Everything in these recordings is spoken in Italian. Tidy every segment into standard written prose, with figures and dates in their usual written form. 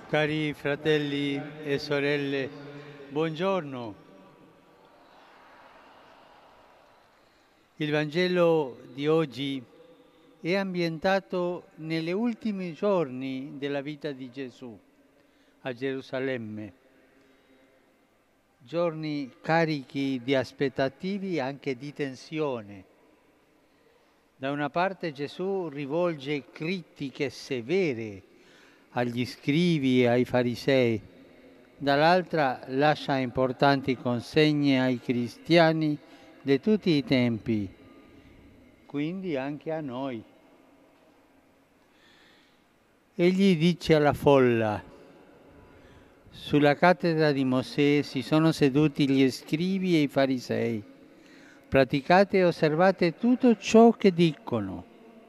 Cari fratelli e sorelle, buongiorno. Il Vangelo di oggi è ambientato negli ultimi giorni della vita di Gesù a Gerusalemme, giorni carichi di aspettativi e anche di tensione. Da una parte Gesù rivolge critiche severe agli scribi e ai farisei, dall'altra lascia importanti consegne ai cristiani di tutti i tempi, quindi anche a noi. Egli dice alla folla: sulla cattedra di Mosè si sono seduti gli scribi e i farisei. Praticate e osservate tutto ciò che dicono.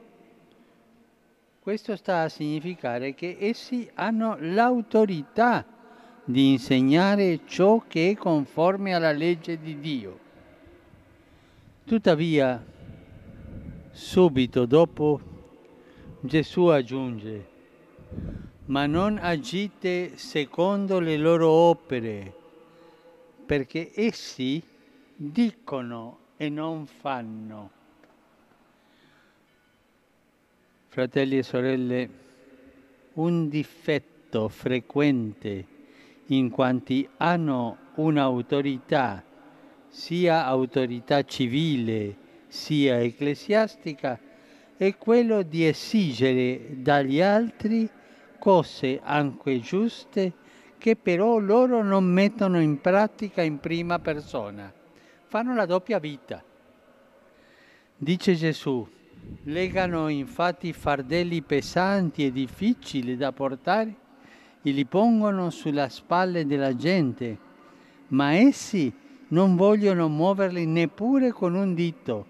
Questo sta a significare che essi hanno l'autorità di insegnare ciò che è conforme alla legge di Dio. Tuttavia, subito dopo, Gesù aggiunge: ma non agite secondo le loro opere, perché essi dicono e non fanno. Fratelli e sorelle, un difetto frequente in quanti hanno un'autorità, sia autorità civile sia ecclesiastica, è quello di esigere dagli altri cose anche giuste che però loro non mettono in pratica in prima persona. Fanno la doppia vita. Dice Gesù: legano infatti fardelli pesanti e difficili da portare e li pongono sulle spalle della gente, ma essi non vogliono muoverli neppure con un dito.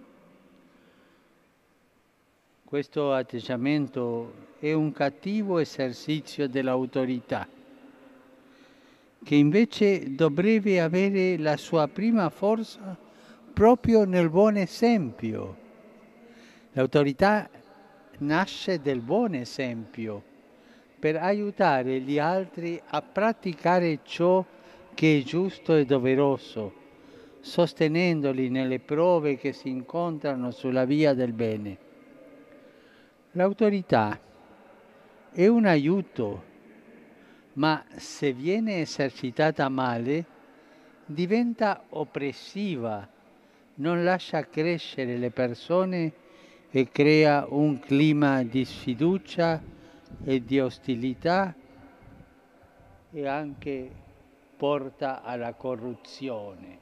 Questo atteggiamento è un cattivo esercizio dell'autorità, che invece dovrebbe avere la sua prima forza proprio nel buon esempio. L'autorità nasce del buon esempio per aiutare gli altri a praticare ciò che è giusto e doveroso, sostenendoli nelle prove che si incontrano sulla via del bene. L'autorità è un aiuto, ma se viene esercitata male diventa oppressiva, non lascia crescere le persone e crea un clima di sfiducia e di ostilità e anche porta alla corruzione.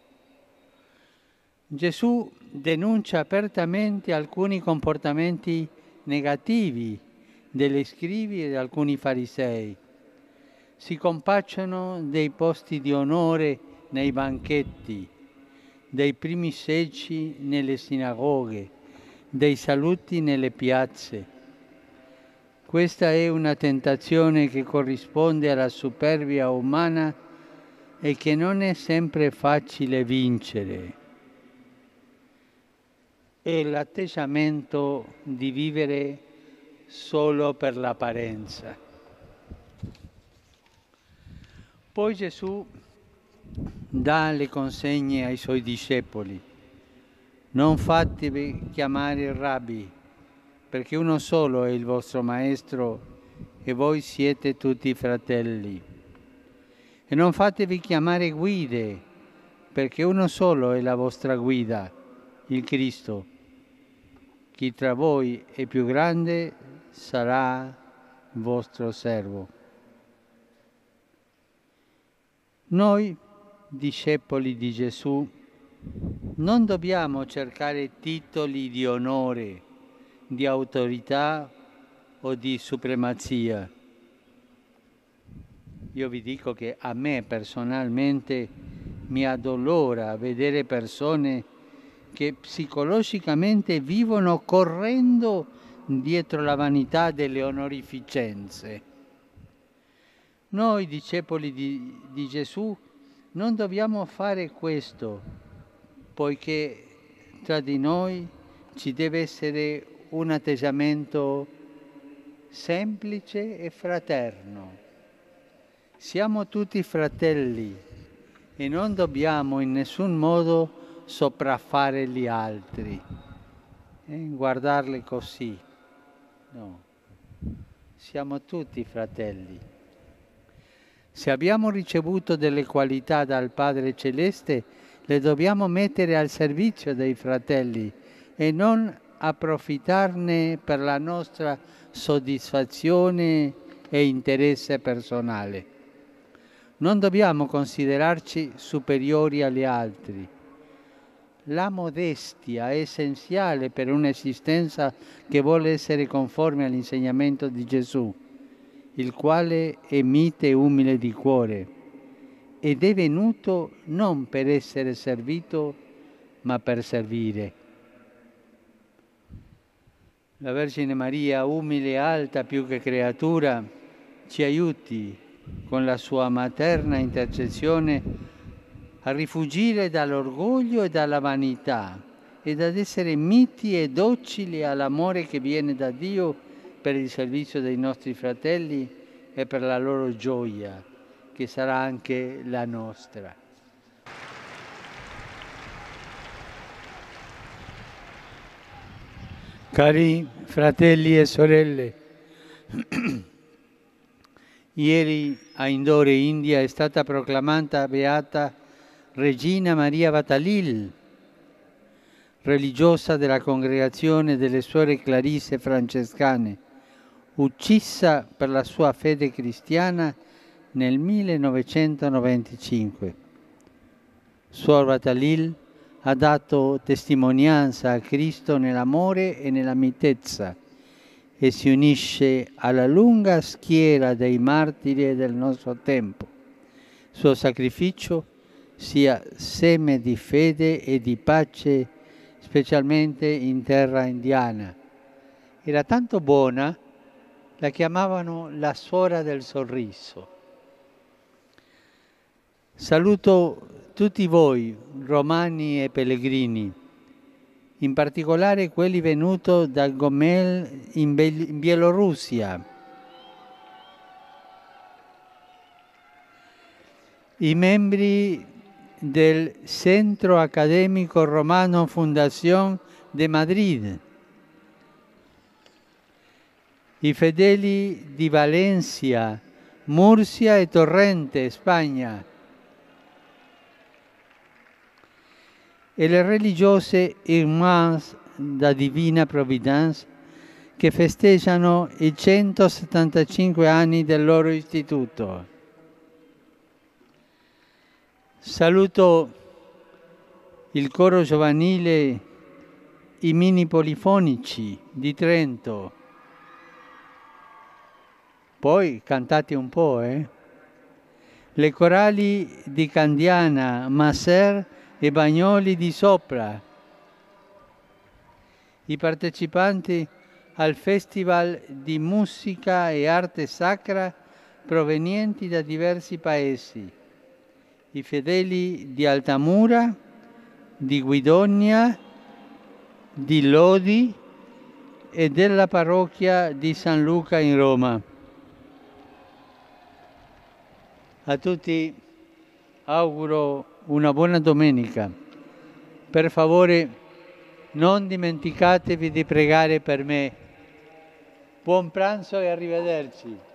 Gesù denuncia apertamente alcuni comportamenti negativi degli scribi e di alcuni farisei. Si compacciano dei posti di onore nei banchetti, dei primi seggi nelle sinagoghe, dei saluti nelle piazze. Questa è una tentazione che corrisponde alla superbia umana e che non è sempre facile vincere. È l'atteggiamento di vivere solo per l'apparenza. Poi Gesù dà le consegne ai suoi discepoli: non fatevi chiamare Rabbi, perché uno solo è il vostro maestro e voi siete tutti fratelli. E non fatevi chiamare guide, perché uno solo è la vostra guida, il Cristo. Chi tra voi è più grande sarà il vostro servo. Noi, discepoli di Gesù, non dobbiamo cercare titoli di onore, di autorità o di supremazia. Io vi dico che a me personalmente mi addolora vedere persone che psicologicamente vivono correndo dietro la vanità delle onorificenze. Noi, discepoli di Gesù, non dobbiamo fare questo, poiché tra di noi ci deve essere un atteggiamento semplice e fraterno. Siamo tutti fratelli e non dobbiamo in nessun modo sopraffare gli altri, guardarli così. No, siamo tutti fratelli. Se abbiamo ricevuto delle qualità dal Padre Celeste, le dobbiamo mettere al servizio dei fratelli e non approfittarne per la nostra soddisfazione e interesse personale. Non dobbiamo considerarci superiori agli altri. La modestia è essenziale per un'esistenza che vuole essere conforme all'insegnamento di Gesù, il quale è mite e umile di cuore ed è venuto non per essere servito, ma per servire. La Vergine Maria, umile e alta più che creatura, ci aiuti con la sua materna intercessione a rifuggire dall'orgoglio e dalla vanità ed ad essere miti e docili all'amore che viene da Dio per il servizio dei nostri fratelli e per la loro gioia, che sarà anche la nostra. Cari fratelli e sorelle, ieri a Indore, India, è stata proclamata beata Regina Maria Vatalil, religiosa della congregazione delle Suore Clarisse Francescane, uccisa per la sua fede cristiana nel 1995. Suor Vatalil ha dato testimonianza a Cristo nell'amore e nella mitezza e si unisce alla lunga schiera dei martiri del nostro tempo. Il suo sacrificio sia seme di fede e di pace, specialmente in terra indiana. Era tanto buona, la chiamavano la suora del sorriso. Saluto tutti voi, romani e pellegrini, in particolare quelli venuti da Gomel in Bielorussia, i membri del Centro Accademico Romano Fundación de Madrid, i fedeli di Valencia, Murcia e Torrente, Spagna, e le religiose Irmãs da Divina Providence che festeggiano i 175 anni del loro istituto. Saluto il coro giovanile I Mini Polifonici di Trento. Poi cantate un po', Le corali di Candiana, Maser e Bagnoli di Sopra. I partecipanti al Festival di Musica e Arte Sacra provenienti da diversi paesi. I fedeli di Altamura, di Guidonia, di Lodi e della parrocchia di San Luca in Roma. A tutti auguro una buona domenica. Per favore, non dimenticatevi di pregare per me. Buon pranzo e arrivederci.